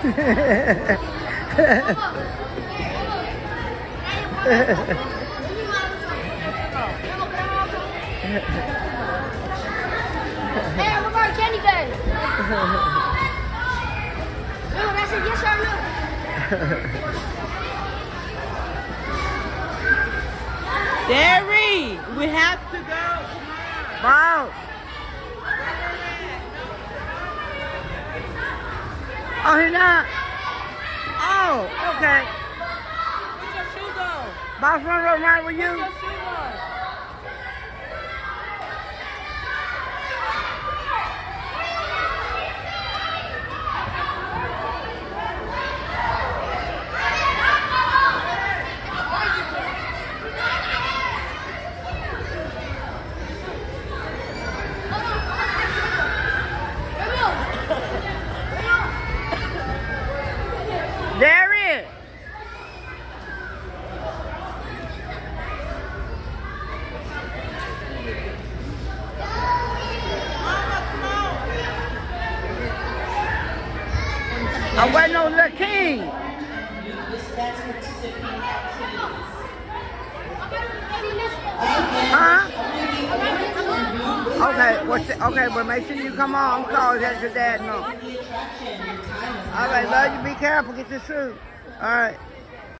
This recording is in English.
Hey, I'm about candy bag. No, that's a yes or no. Derry, we have to go. Wow. Oh, he's not. Oh, okay. Where's your shoes on? Boss wanna go ride with Where's you? your shoes on? There it is. I'm waiting on the king. Huh? Okay, okay, well make sure you come on. Call that your dad know. All right, love you. Be careful. Get your suit. All right.